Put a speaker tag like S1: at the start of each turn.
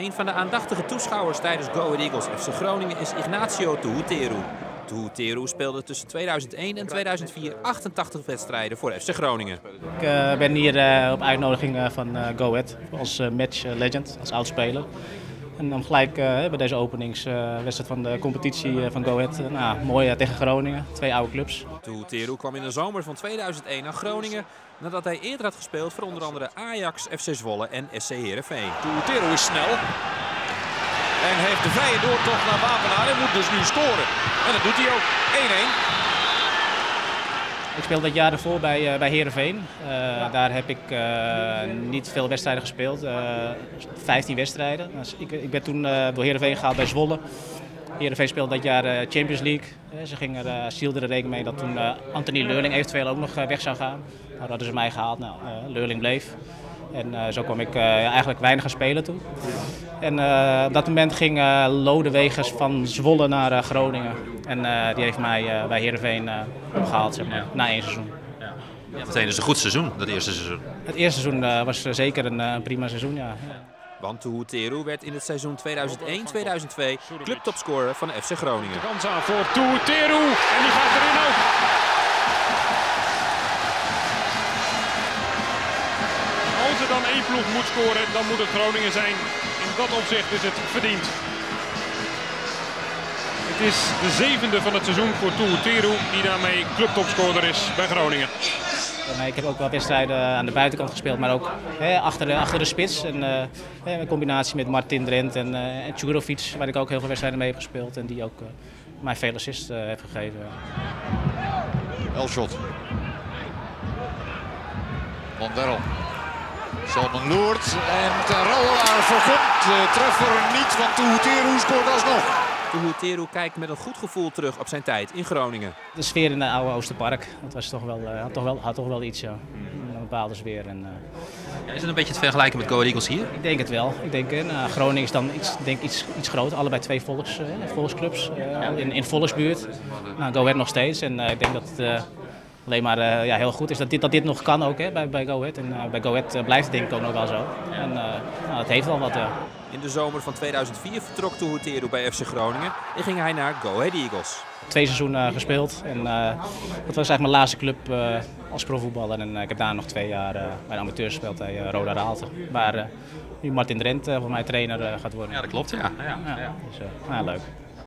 S1: Een van de aandachtige toeschouwers tijdens Go Ahead Eagles FC Groningen is Ignacio Tuhuteru. Tuhuteru speelde tussen 2001 en 2004 88 wedstrijden voor FC Groningen.
S2: Ik ben hier op uitnodiging van Go Ahead als match legend, als oudspeler. En dan gelijk bij deze openingswedstrijd van de competitie van Go Ahead, mooi tegen Groningen, twee oude clubs.
S1: Tuhuteru kwam in de zomer van 2001 naar Groningen nadat hij eerder had gespeeld voor onder andere Ajax, FC Zwolle en SC Heerenveen.
S3: Tuhuteru is snel en heeft de vrije doortocht naar Wapenaar en moet dus nu scoren. En dat doet hij ook, 1-1.
S2: Ik speelde dat jaar ervoor bij Heerenveen. Daar heb ik niet veel wedstrijden gespeeld, 15 wedstrijden. Dus ik ben toen door Heerenveen gehaald bij Zwolle. Heerenveen speelde dat jaar Champions League. Ze hielden er rekening mee dat toen Anthony Leurling eventueel ook nog weg zou gaan. Nou, hadden ze mij gehaald. Leurling bleef. En zo kwam ik eigenlijk weinig gaan spelen toen. En op dat moment ging Lodewegers van Zwolle naar Groningen. En die heeft mij bij Heerenveen opgehaald, zeg maar, na 1 seizoen.
S1: Ja, meteen dus een goed seizoen, dat eerste seizoen.
S2: Het eerste seizoen was zeker een prima seizoen, ja.
S1: Want Tuhuteru werd in het seizoen 2001-2002 clubtopscorer van FC Groningen.
S3: Kans aan voor Tuhuteru en die gaat erin ook. Als er dan één ploeg moet scoren, dan moet het Groningen zijn. In dat opzicht is het verdiend. Het is de 7e van het seizoen voor Tuhuteru, die daarmee clubtopscorer is bij Groningen.
S2: Ik heb ook wel wedstrijden aan de buitenkant gespeeld, maar ook achter de spits. En, in combinatie met Martin Drent en Djurovic, waar ik ook heel veel wedstrijden mee heb gespeeld. En die ook mij veel assists heeft gegeven.
S4: Elshot. Van Derl. Salman Loert en Terouwelaar voorkomt de treffer niet, want Tuhuteru scoort alsnog.
S1: Tuhuteru kijkt met een goed gevoel terug op zijn tijd in Groningen.
S2: De sfeer in het oude Oosterpark, dat was had toch wel iets, ja. Een bepaalde sfeer. En,
S1: is het een beetje te vergelijken met Go Ahead Eagles hier?
S2: Ik denk het wel. Ik denk, Groningen is dan iets groter, allebei twee volksclubs in volksbuurt. Go Ahead nog steeds en ik denk dat het alleen maar heel goed is dat dit nog kan ook bij Go Ahead. En bij Go Ahead blijft het denk ik ook nog wel zo. En het heeft wel wat.
S1: In de zomer van 2004 vertrok Tuhuteru bij FC Groningen en ging hij naar Go Ahead Eagles.
S2: 2 seizoenen gespeeld en dat was eigenlijk mijn laatste club als profvoetballer. En ik heb daar nog 2 jaar bij de amateur gespeeld bij Roda Raalte. Waar nu Martin Drent voor mij trainer gaat worden.
S1: Ja, dat klopt, ja.
S2: Dus, leuk.